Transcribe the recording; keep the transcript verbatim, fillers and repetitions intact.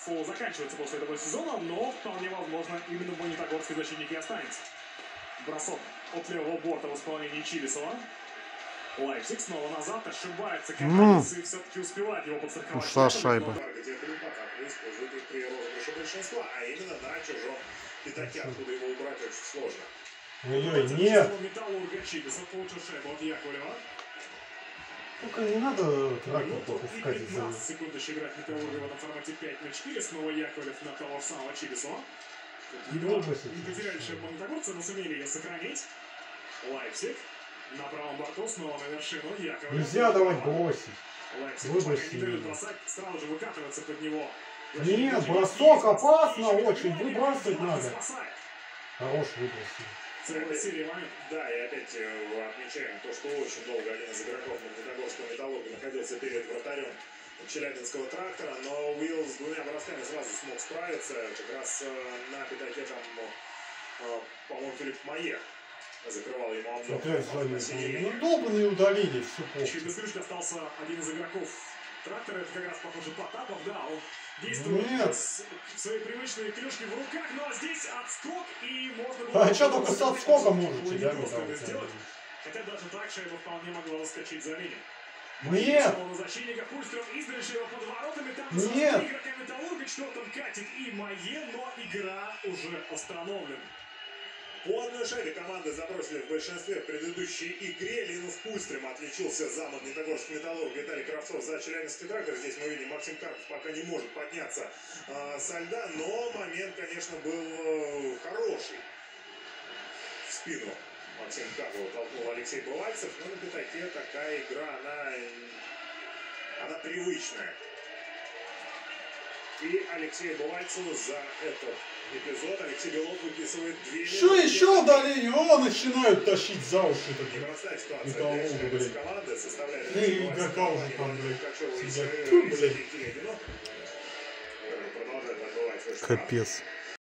фол заканчивается после этого сезона, но вполне возможно именно в Магнитогорске защитник и останется. Бросок от левого борта в исполнении Чибисова. Лайпциг снова назад, ошибается Катанец и все-таки успевает его подстраховать. Ушла шайба. Использует их при розыгрыше большинства, а именно на чужом пятаке, откуда его убрать очень сложно. Ой-ой, нет! Металлурга Чибисов получил шайбу от Яковлева. Только не надо трактор пропускать из-за... пятнадцать секунд еще играть Металлурга в этом формате пять на четыре. Снова Яковлев на того самого Чибисова. Едва не потеряли шайбу Магнитогорца, но сумели ее сохранить. Лайпциг. На правом борту снова на вершину Яковлев. Нельзя давать бросить. Лайпциг пока не дают бросать, сразу же выкатывается под него. Нет, бросок опасно очень, выбрасывать надо. Хорош выбросил. Целая серия моментов. Да, и опять отмечаем то, что очень долго один из игроков Магнитогорского Металлурга находился перед вратарем Челябинского Трактора, но Уилл с двумя бросками сразу смог справиться. Как раз на пятаке там, по-моему, Филипп Майер закрывал ему обзор. Ну, долбанные удалили, все плохо. Чуть без крышки остался один из игроков Трактора, это как раз, похоже, Потапов, да, он действует Нет. с своей привычной клюшки в руках, но здесь отскок, и можно было... А что только с отскока можете, да, сделать. Хотя даже так шайба вполне могла заскочить за линию. Нет! На защитника Хульстром издали его под воротами, там Нет! игрока Металлурга, четвертом катит и Майе, но игра уже остановлена. По одной шайбе команды забросили в большинстве в предыдущей игре. Линус Хульстрем отличился за Магнитогорский Металлург, Виталий Кравцов за Челябинский Трактор. Здесь мы видим, Максим Карпов пока не может подняться э, со льда, но момент, конечно, был э, хороший. В спину Максим Карпов толкнул Алексей Бывальцев, но на пятаке такая игра, она, она привычная. И Алексею Бывальцеву за этот эпизод Алексей Белов выписывает две минуты. Что еще удаление? О, начинают тащить за уши. Непростая ситуация Металлурга, для блядь. команды. Составляет И игрока уже там, блядь, сидят. Продолжает отбывать. Капец.